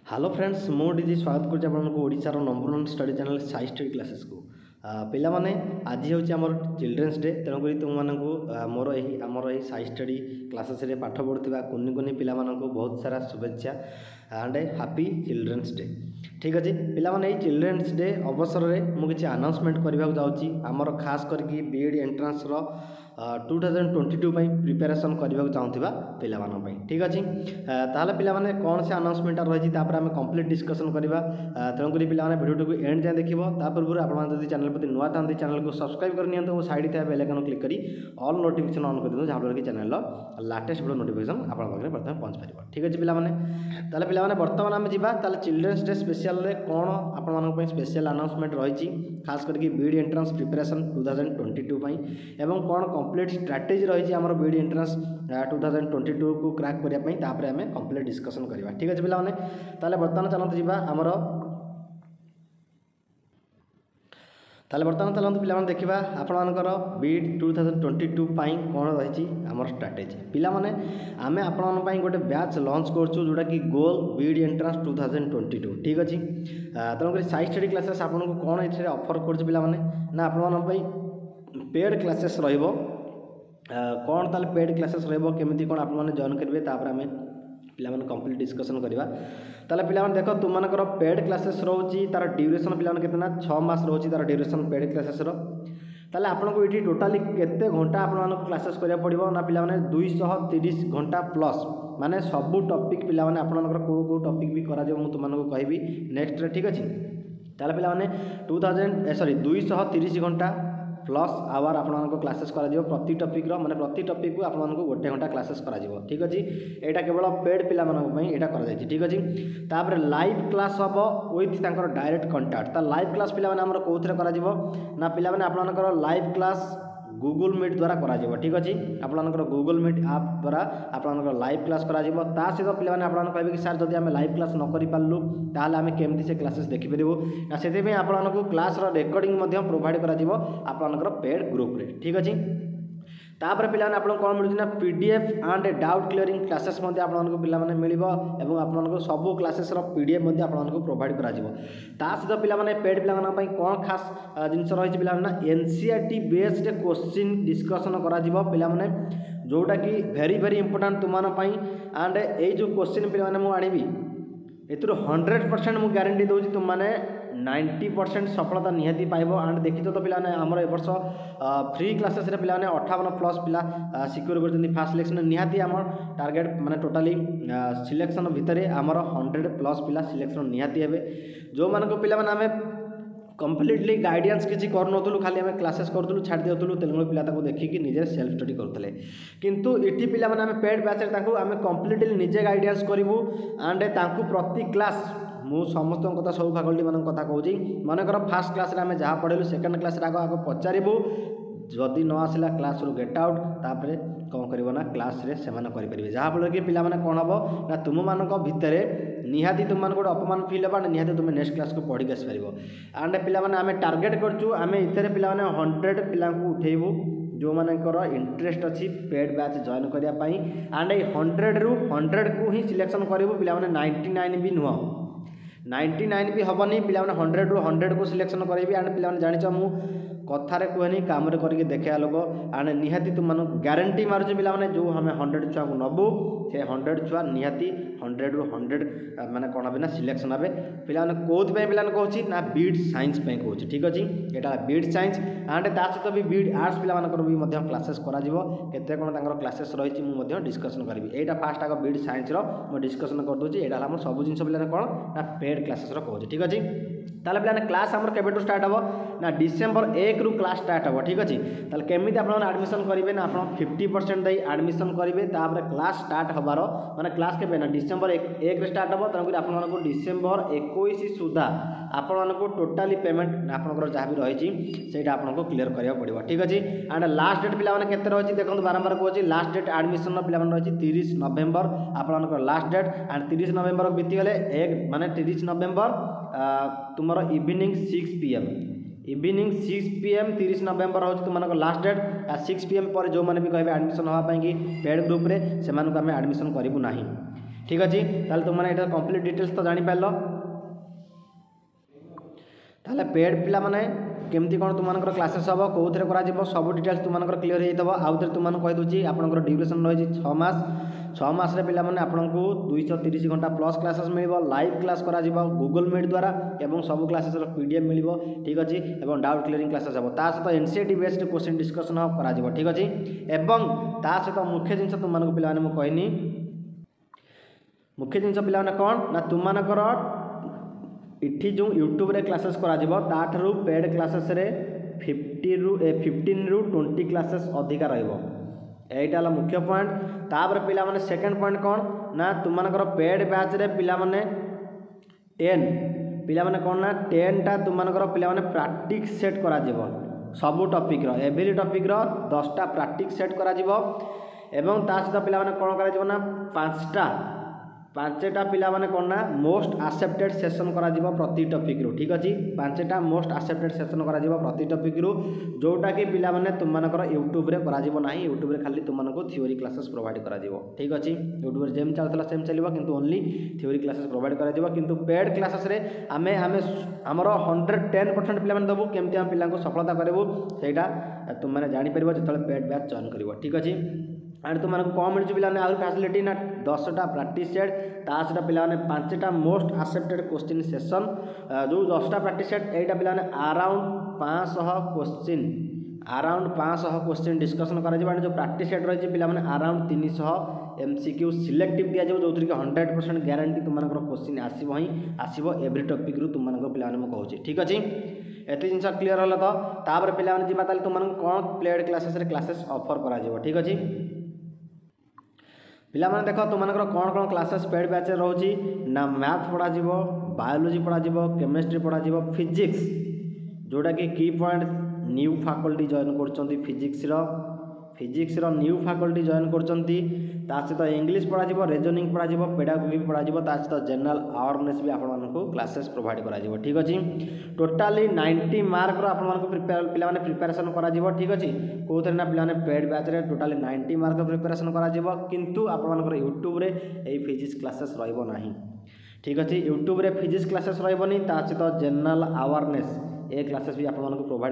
Hello friends मुझे स्वागत करूँ ओडिशार number one study channel Sai study classes को पिला माने आज हूँ आम चिल्ड्रेन्स डे तेणुक तुम मोर आमर यही साई स्टडी क्लासेस रे पाठ पढ़ुवा कुनि कुनि पिला बहुत सारा शुभेच्छा एंड हैप्पी चिल्ड्रेन्स डे। ठीक अच्छे पिला माने चिल्ड्रेन्स डे अवसर में मुझे अनाउंसमेंट करने जाऊँगी आमर खास करके B.Ed एंट्रांस 2022 प्रिपेरेसन करने चाहूँगा पिला ठीक अच्छे ताहले पिला माने कौन से अनाउंसमेंट रही आम कंप्लीट डिस्कसन करवा तेणुक पिला भिडियो को एंड जाए देख पूर्व आप चैनल प्रति नुआ था चैनल को सब्सक्राइब करनी और साइड था बेल आइकन क्लिक करी ऑल नोटिफिकेशन ऑन कर दिखाँ जहाँफल कि चैनल लाटेस्ट वीडियो नोटिफिकेशन आप प्रथम पहुँच पार। ठीक अच्छे पिला पिला बर्तमान आम जा चिल्ड्रेन्स डे स्पेशल कौन आप स्पेशल अनाउंसमेंट रही खास करके B.Ed एंट्रांस प्रिपेरेसन 2022 एवं कौन कंप्लीट स्ट्रैटेजी रही आम B.Ed एंट्रांस 2022 को क्रैक करने आम कंप्लीट डिस्कसन करवा। ठीक अच्छे पिला बर्तमान चलते जावा आमर बर्तमान चलते पिला देखा आपर B.Ed 2022 कौन रही आमर स्ट्रैटेजी पिला आम आपण गोटे बैच लॉन्च करूँ जोटा कि गोल B.Ed एंट्रांस 2022। ठीक अच्छे तेणुक साई स्टडी क्लासेस आपको कौन ये ऑफर कर ना आपण पेड क्लासेस रहिबो कौन ताले पेड क्लासेस रहिबो केमिति कौन आप जॉइन करेंगे तापर आम पिला कंप्लीट डिस्कसन करवा। ताले पिला देख तुम मानकर पेड क्लासेस रोची तार ड्यूरेशन पिला केतना 6 मास रोची तार ड्यूरेशन पेड क्लासेस ताले आपको ये टोटाली केते घंटा आप क्लासेस करा पड़ो ना पिला 230 घंटा प्लस माने सबू टॉपिक पिला आपंकर कौ टॉपिक भी करा मुझे तुमको कहबी नेक्स्ट। ठीक अच्छे ताले पिला 230 घंटा प्लस आवर आपको क्लासेस करा प्रति टॉपिक माने प्रति टॉपिक को आपको गोटे घंटा क्लासेस करा। ठीक अच्छे यहाँ केवल पेड पिला यहाँ करा। ठीक अच्छे तापर लाइव क्लास हम with direct contact live class पिला कौन करा ना पिला आपंकर लाइव क्लास गूगल मीट द्वारा करा। ठीक अच्छे आपंकर गूगल मीट आप द्वारा आपंकर लाइव क्लास करा सहित पिला कहे कि सर जब आम लाइव क्लास न कर पार्लु ताल आम केमती से क्लासेस देखिपारू ना से आपको क्लास रेकर्डिंग प्रोवाइड करा आपंकर पेड ग्रुप रे। ठीक अच्छे तापर पिला आपको कौन मिलूँ ना PDF and doubt clearing classes आपको पिला मिल आपको सब क्लासेस PDF आपको प्रोवाइड करा सहित पिला पेड पिला कौन खास जिनस रही पिला NCERT बेस्ड क्वेश्चन डिस्कसन करा पिला जोटा कि वेरी वेरी इंपोर्टेंट तुम एंड ये जो क्वेश्चन पिला मुझे एथुर 100% मुझे गारंटी दूसरी तुम मैंने 90% सफलता निहाती पाइब एंड देखी तो पिला आमर ए वर्ष फ्री क्लासेस रे पिला 58+ पिला सिक्योर कर फास्ट सिलेक्शन निहाती आम टार्गेट माने टोटाली सिलेक्शन भितर आमर 100+ पिला सिलेक्शन निहाती हेबे जो मानको पिला आम कम्प्लीटली गाइडेंस किसी करूँ खाली आम क्लासेस करूँ छाड़ दिउलु तेलुगु पिला देखिकी निजे सेल्फ स्टडी करुले किंतु इटी पिला आम पेड बैच आम कम्प्लीटली निजे गाइडेंस करूँ एंड प्रति क्लास मु समस्त कथा सब फैकल्टी मान कथा कहूँ मनकर फास्ट क्लास आम जहाँ पढ़ेलु सेकेंड क्लास आग आग पचारू जदि न आसला क्लास रू गेट आउट तापर कौन करना क्लास रे सेमाने करेंगे जहाँफल कि पिला कौन हम ना तुम मान भितर निहाती तुम मान गोटे अपमान फिल होगा निहाती तुम नेक्स्ट क्लास को पढ़ी आसपार एंड पिला आम टार्गेट करूँ आम इतने पिला 100 पिला उठेबू जो मानकर इंटरेस्ट अच्छी पेड बैच जॉइन करने एंड 100 रू 100 को ही सिलेक्शन करूँ पिला 99 भी नुह 99 भी हेनी पिला 100 रू 100 को सिलेक्शन करेंगे एंड पिला जाच मु कथार कहनी काम करके देखा लोक एंड निहाती तुम गारंटी मारुच पिला जो हमें 100 छुआ को नबू से 100 छुआ निहाती 100 रू 100 माने कौन हे ना सिलेक्शन हे पिला कौन पिला कहूँ ना B.Ed साइंस कहूँ। ठीक अच्छे यहाँ B.Ed साइंस एंड ता सहित भी B.Ed आर्ट्स पिला भी क्लासेस करते कौन क्लासेस रही मुझे डिस्कसन करी यहाँ फास्ट आग B.Ed साइंस मुझे डिस्कसन करदे यहाँ आम सब जिन पिला कौन ना पेड क्लासेस कहूँ। ठीक अच्छे ताले पिला क्लास आमर केबेटू स्टार्ट हो ना डिसेम्बर 1 रू क्लास स्टार्ट हो। ठीक अच्छे ताले केमिति आप एडमिशन करेंगे ना आप 50% दे एडमिशन करेंगे तापर क्लास स्टार्ट हबार माने क्लास के ना डिसेम्बर 1 रे स्टार्ट हो तेणुक आपको डिसेम्बर 21 सुधा आपको टोटाली पेमेंट आपंकर जहाँ भी रही से आपको क्लीयर करा पड़ो। ठीक अच्छे एंड लास्ट डेट पिला केते रही देखो बारंबार कहूँ लास्ट डेट एडमिशन पिला रही 30 नवेम्बर आपंकर लास्ट डेट एंड 30 नवेम्बर बीतीगले एक माने 30 नवेम्बर तुम evening 6 PM evening 6 PM 30 November हूँ तुम लास्ट डेट 6 PM पर जो मैंने भी कहे एडमिशन हाँपाई पेड ग्रुप रे से आम एडमिशन करूँ ना ठीक अच्छे ताले तुमने यहाँ कंप्लीट डिटेल्स तो जापर ताले पेड पिला माने केमती कौन तुम क्लासेस हम कौन कर सब डिटेल्स तुम क्लीयर हो आउ थे तुमने कहीदे आपंकर ड्यूरेसन रही 6 मास 6 मास पिला माने आपको 230 घंटा प्लस क्लासेस मिल लाइव क्लास करा गूगल मीट द्वारा एवं सब क्लासेस पीडीएफ मिल ठीक अच्छे और डाउट क्लीयरिंग क्लासेस हम ता सहित एनसीईआरटी बेस्ड क्वेश्चन डिस्कसन कर ठीक अच्छे एवं ता सहित मुख्य जिन तुमको पिला कहनी मुख्य जिन पिला कौन ना तुमकर इठी जो यूट्यूब रे क्लासेस करा पेड क्लासेस रे 15 ରୁ 20 क्लासेस अधिका रहिबो एटा ला मुख्य पॉइंट तापर पिला माने सेकंड पॉइंट कौन ना तुमनकर पेड बैच रे पिला माने 10 पिला माने कौन ना 10 टा तुमनकर पिला माने प्रैक्टिस सेट करा जिवो सब टॉपिक रो एवरी टॉपिक रो 10 टा प्रैक्टिस सेट करा जिवो एवं ता सहित पिला माने कोन करा जिवो ना 5टा पिला माने कौन ना मोस्ट एक्सेप्टेड सेशन करा जिवो प्रति टॉपिक रो ठीक अछि 5टा मोस्ट एक्सेप्टेड सेशन करा जिवो प्रति टॉपिक रो जोटा कि पिला माने तुमनकर यूट्यूब रे करा जिवो नाही यूट्यूब रे खाली तुमनको थ्योरी क्लासेस प्रोवाइड करा जिवो ठीक अछि यूट्यूब रे जेम चलतला सेम चलिबो किंतु ओनली थ्योरी क्लासेस प्रोवाइड करा जिवो किंतु पेड क्लासेस रे आमे हमर 110% पिला माने दबु केमति हम पिला को सफलता करबो सेटा तुम माने जानि परबो जतले पेड बैच जॉइन करबो ठीक अछि एंड तुमको कौन मिलूँ पिला आउट फैसिलिटी ना 10टा प्रैक्टिस सेट ता सहित पिला 5टा मोस्ट एक्सेप्टेड क्वेश्चन सेशन जो 10टा प्रैक्टिस सेट एटा पिला अराउंड 500 क्वेश्चन डिस्कसन कर जो प्रैक्टिस सेट रही पिला अराउंड 300 एमसीक्यू सिलेक्टिव दि जाऊ जो कि 100% ग्यारंटी तुमको क्वेश्चन आसो ही आसो एवरी टॉपिक रू तुम पिला कहूँ ठीक अच्छे एत जिन क्लीयर है तो तापर पिला जी तुमको कौन पेड क्लासेस ऑफर करा ठीक अच्छे पिला माने देख तुमनकर कौन कौन क्लासेस पेड बैच रोची ना मैथ पढ़ा बायोलॉजी पढ़ा केमिस्ट्री पढ़ा फिजिक्स जोटा कि की पॉइंट न्यू फैकल्टी जॉइन कर फिजिक्स न्यू फैकल्टी जॉइन कर सहित इंग्लिश पढ़ा रीजनिंग पढ़ा पेडागोजी पढ़ा सहित जनरल अवेयरनेस भी आपको क्लासेस प्रोवाइड करा ठीक अच्छे टोटाली 90 मार्क आपको पिला प्रिपेरेसन करा ठीक अच्छे कौन ना पिला पेड बैच रे टोटाली 90 मार्क प्रिपेरेसन करा किंतु आपनकर यूट्यूब रे ए फिजिक्स क्लासेस रहिबो नाही ठीक अच्छे यूट्यूब रे फिजिक्स क्लासेस रहिबोनी ता सहित जनरल अवेयरनेस ए क्लासेस भी आपको प्रोवाइड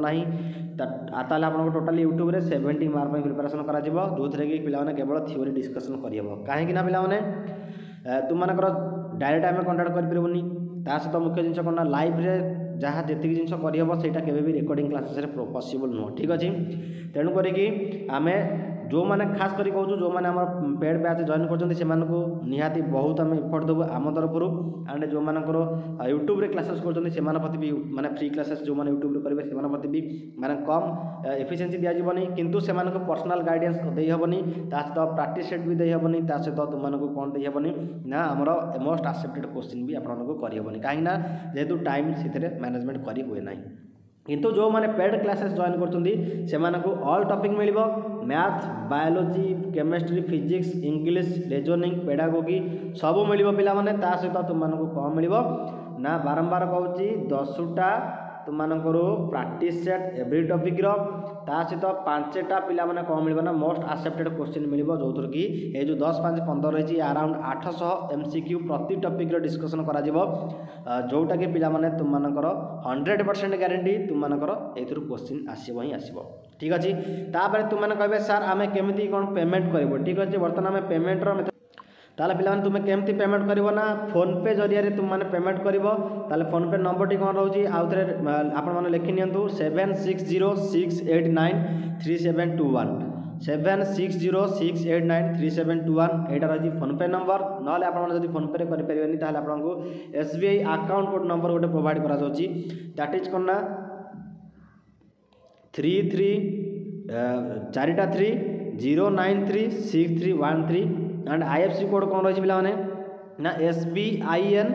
करा आपको टोटाली यूट्यूब रे 70 मार्क प्रिपेरेसन करा जो थे कि पिला केवल थ्योरी डिस्कसन करहब कहीं पिला तुमको डायरेक्ट आम कंटाक्ट करें ता सहित मुख्य जिन कौन लाइव रे जहाँ जी जिन करहब से रिकॉर्डिंग क्लासेस पॉसिबल नुह ठीक अच्छे तेणुक आम जो मैंने खास कर कहूँ जो मैंने पेड बैच जॉइन कर निहाती बहुत आम इफर्ट देवु आम तरफ एंड जो मानकर यूट्यूब रे क्लासेस कर भी माने फ्री क्लासेस जो मैंने यूट्यूब करेंगे से प्रति भी माने कम एफिशिएंसी दिजावनी किंतु से पर्सनल गाइडेंस देहबनी सहित प्रैक्टिस सेट भी देहबनी सहित तुमको कौन देहबनी ना आमर मोस्ट एक्सेप्टेड क्वेश्चन भी आपको करहबनी कहीं जेहेतु टाइम से मैनेजमेंट करी हुए ना किंतु जो मैंने पेड क्लासेस जॉइन कर ऑल टॉपिक मिल math biology chemistry physics English reasoning pedagogy सब मिल पिला माने ता सहित तुमको कौन मिल ना बारंबार कहूँ 10टा तुमको प्रैक्टिस सेट एवरी टॉपिक ता सहित 5टा पिला माने कौन मिल ना मोस्ट एक्सेप्टेड क्वेश्चन मिल जो थर कि ये जो 10 5 15 रही अराउंड 800 एमसीक्यू प्रति टॉपिक डिस्कसन करा जोटा कि पिला माने तुमनकर 100% ग्यारंटी तुमनकर एथुर क्वेश्चन आसीबो ही आसीबो ठीक अच्छे तापर तुमने कहे सर आम केमी कौन पेमेंट कर ठीक अच्छे बर्तमान आम पेमेंट ताले पिला तुम केमती पेमेंट कर ना फोन पे जरिया तुमने पेमेंट कर फोन पे नंबर टी कौन रोचे आउ थे आपने लिखि नियंतु 7606893721 7606893721 एटा रही फोन पे नंबर ना आप फोन पे करें आपको SBI अकाउंट कोड नंबर गोटे प्रोवाइड करा दैट इज कौन ना 430936313 एंड IFSC कोड कौन रही पिला ना SBIN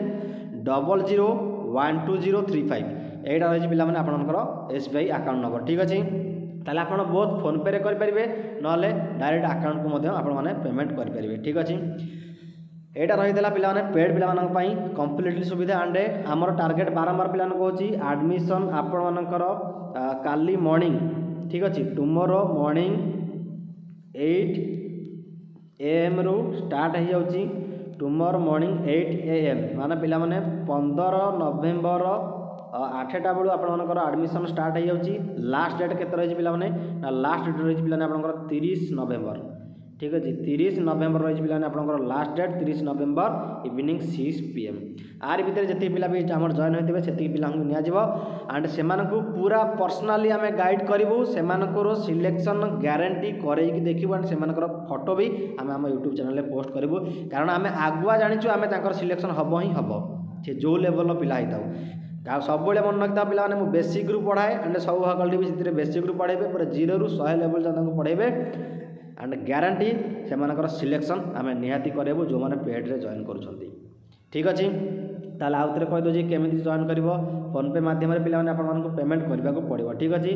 001203 एटा रही पिला आपंकर SBI अकाउंट नंबर ठीक अच्छे ताले आप बहुत फोन पे करेंगे ना डायरेक्ट अकाउंट को आपने पेमेंट करेंगे ठीक अच्छे एटा रही पिला पेड पिला कंप्लीटली सुविधा एंड आमर टार्गेट बारंबार पिला कहूँ एडमिशन आपणकर काली मॉर्निंग ठीक अच्छे टुमोरो मॉर्निंग 8 AM रू स्टार्ट हो जाऊँगी टुमोरो मॉर्निंग 8 AM माने पिला माने 15 नवेम्बर 8टा बेलू आपनकर एडमिशन स्टार्ट हो जाउची। लास्ट डेट केते रही पिला माने ना लास्ट डेट रही पिला आपनकर 30 नवेम्बर। ठीक अच्छे 30 नवेम्बर रही पिला आपनकर last date 30 November evening 6 PM। आर भितर जिते पिला भी आमर जॉइन होते से पिला निया एंड से पूरा पर्सनाली आम गाइड करूँ से सिलेक्शन ग्यारंटी करके देखू एंड से फोटो भी आम आम यूट्यूब चैनल पोस्ट करूँ कारण आम आगुआ जाचु आम सिलेक्शन हम ही हम से जो लेवल पिला होता सब मन रखता पिला मैं बेसिक रू पढ़ाए एंड सब फैकल्टी भी से बेसिक रू पढ़े पूरा 0 रू 100 लेवल जब पढ़ेबे एंड ग्यारंटी से सिलेक्शन आम निहाती करेबू जो मैंने पेड रे जॉइन करुँच। ठीक अच्छे ताल आउ थे कहीदे केमी जॉइन कर फोनपे मध्यम पे आपको पेमेंट करने को पड़ो। ठीक अच्छे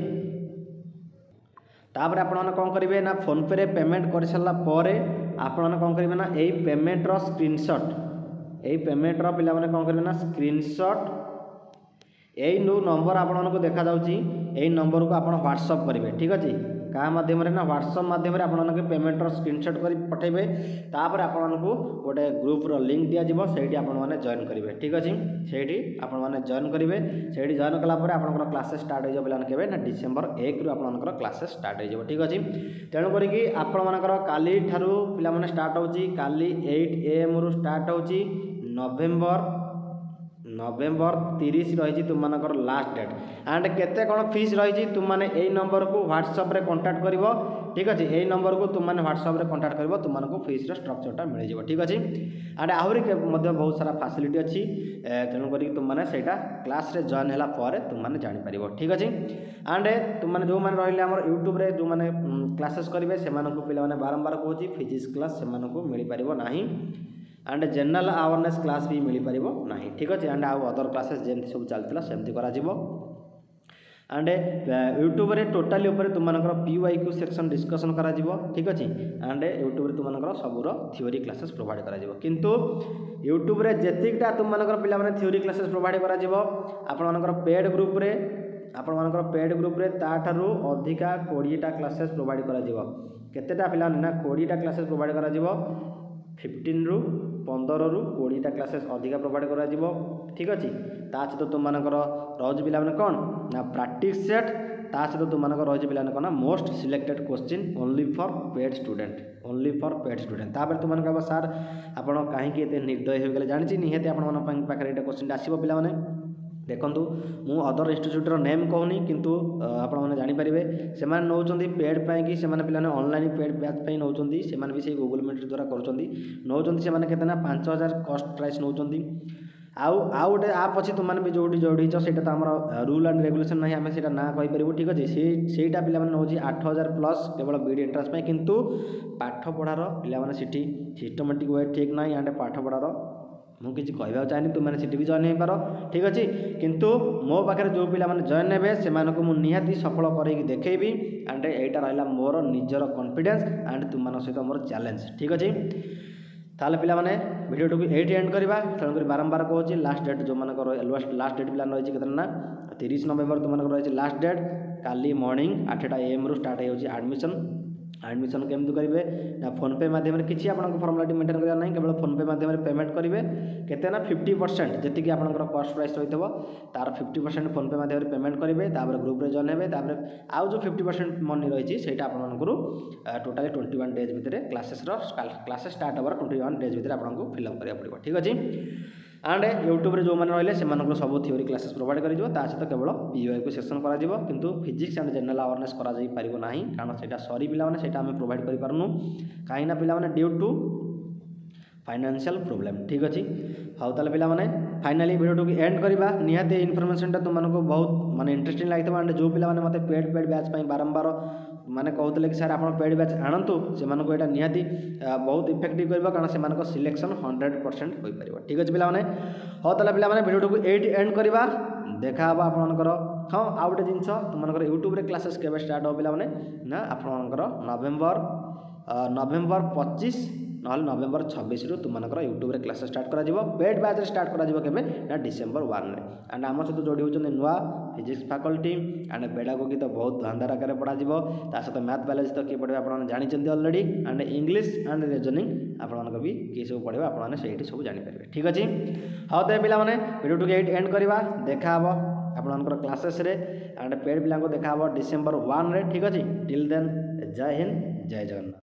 तापर आपने कौन करेंगे ना फोनपे रे पेमेंट कर सारापर आपने कौन करेंगे ना यही पेमेंटर स्क्रीनशॉट यही पेमेंटर पे कौन करेंगे ना स्क्रीनशॉट यही नंबर आपको देखा यही नंबर को आप व्हाट्सअप करेंगे। ठीक अच्छे क्या मध्यम ना व्हाट्सअप मध्यम आपके पेमेंटर स्क्रीनशॉट कर पठेबे तापर आपको गोटे ग्रुप्र लिंक दिज्व से आपने जॉइन करेंगे। ठीक अच्छे से आपने जॉइन करेंगे से जॉइन कलापर आप क्लासेस स्टार्ट हो पे ना डिसेम्बर 1 रु आप क्लासेस स्टार्ट हो। ठीक अच्छे तेणुक आपर काली ठारू पे स्टार्ट हो काली 8 AM रु स्टार्ट हो नवेम्बर 30 रही तुम लास्ट डेट एंड केते कौन फीस रही तुम मैंने यही नंबर को व्हाट्सअप रे कांटेक्ट कर। ठीक अच्छे यही नंबर को तुम मैंने व्हाट्सअप रे कांटेक्ट कर तुमको फीस स्ट्रक्चरटा मिल जाए। ठीक अच्छे एंड आहरी बहुत सारा फैसिलिटी अच्छी तेणुक तुमने से क्लास रे जॉइन है तुमने जापर। ठीक अच्छे एंड तुमने जो मैंने रही आम यूट्यूब रे जो मैंने क्लासेस करेंगे से पे बारंबार कहूँ फिजिक्स क्लास से मिल पार ना एंड जनरल अवेयरनेस क्लास भी मिल पार ना। ठीक अच्छे एंड आउ अदर क्लासेस जमी सब चलता सेमती करा एंड यूट्यूब रे टोटाली तुम PYQ सेक्शन डिस्कसन करा। ठीक अच्छे एंड यूट्यूब रे तुम सबूर थ्योरी क्लासेस प्रोवाइड करा किंतु यूट्यूब रे जेतिकटा तुम पे थ्योरी क्लासेस प्रोवाइड करा पेड ग्रुप रे पेड ग्रुप रे ताठारू अधिका 20टा क्लासेस प्रोवाइड करा केतेटा पिला ना 20टा क्लासेस प्रोवाइड करा 15 रु 15 रु 20टा क्लासेस अधिका प्रोवाइड करा। ठीक अच्छे ता सहित तुम रोज पिला कौन ना प्रैक्टिस सेट ता सहित तुम रोज पिला कौन most selected question only for paid student तापर तुम कह सार आप कहीं निर्दय हो गले जानी निहती आपरे क्वेश्चन आसो पिला देखूँ मु अदर इंस्टीट्यूटर नेम कहूनी किंतु आपण मैंने जानीपारे से नौ पेड पाई से पे ऑनलाइन पेड बैच पे नौ से गूगल मीट द्वारा करों से 5000 कॉस्ट प्राइस नौ आउ गोटे आप अच्छी तुमने भी जो जोड़ीच से तो आम रूल एंड रेगुलेशन ना आम से ना कहीपर। ठीक अच्छे सेटा पे नौ 8000 प्लस केवल बीडी एंट्रांस किंतु पाठ पढ़ार पे सिस्टमेटिक वे ठीक ना एंड पाठ पढ़ार मुझे कहना चाहे तुमने सीट भी जॉइन हो पार। ठीक अच्छे किंतु मो पाखे जो पिला जॉइन ने से निहाती सफल कर देखेबी एंड एटा रहा मोर निजर कॉन्फिडेंस एंड तुम सहित मोर चैलेंज। ठीक अच्छे ताले पिला माने वीडियो को एट एंड करवा तेणुक बारंबार कहूँ लास्ट डेट जो मान लास्ट डेट पिला रही है ना 30 नवेम्बर तुम रही लास्ट डेट काली मॉर्निंग 8टा AM रु स्टार्ट हो एडमिशन केमती करेंगे ना फोनपे मध्यम किसी आपको फर्मालिटी मेंटेन करना नहीं केवल फोनपे मध्यम पेमेंट करेंगे केते ना 50% जी आपंकर कॉस्ट प्राइस रही है तार 50% फोनपे मध्यम पेमेंट करेंगे तापर ग्रुप रे जॉइन हे आउ जो 50% मनी रही है आपको टोटाली 21 डेज भितर क्लासेस स्टार्ट होवर 21 डेज भितर आपको फिलअप करा पड़ो। ठीक अच्छे एंड यूट्यूब रे जो मैंने रही से सब थ्योरी क्लासेस प्रोवाइड कर सहित केवल PYQ सेक्शन किंतु फिजिक्स एंड जनरल अवेयरनेस करा ना कारण से सरी पे आम प्रोवाइड करूँ कहीं पिला ड्यू टू फाइनेंशियल प्रोब्लेम। ठीक अच्छे हाँ ताले पिला फाइनाली वीडियो को एंड करवा निहाती इनफॉरमेशनटा तुमको बहुत माने इंटरेस्टिंग लगी एंड जो पिला मत पेड बैच बारंबार माने कहते कि सर आप पेड बैच आणतु से यहाँ निहाती बहुत इफेक्टिव कर कारण से सिलेक्शन 100% हो पार। ठीक अच्छे पिला हाँ ताले पिला वीडियो को एट एंड करवा देखा आपणकर हाँ आउ गोटे जिन तुम यूट्यूब रे क्लासेस केवे स्टार्ट हो पिला ना आपणकर नवेम्बर 25 ना नवेम्बर 26 रु तुमको यूट्यूब रे क्लास स्टार्ट करा पेड बैच स्टार्ट करा डिसेम्बर 1 रे एंड आम सहित जोड़ी होती नुआ फिजिक्स फैकल्टी एंड पेडागोगी तो बहुत धंधार आकार पढ़ा सहित मैथ बायोलॉजी तो किए पढ़े आप जानते already and English and reasoning आपंकर भी किए सब पढ़े आपने सब जानीपारे ठीक अच्छे। हाँ तो पे भिडियो ये एंड करवा देखा आपंकर क्लासेस एंड पेड पिला देखा डिसेम्बर 1 रे ठीक अच्छे। टिल देन जय हिंद जय जगन्नाथ।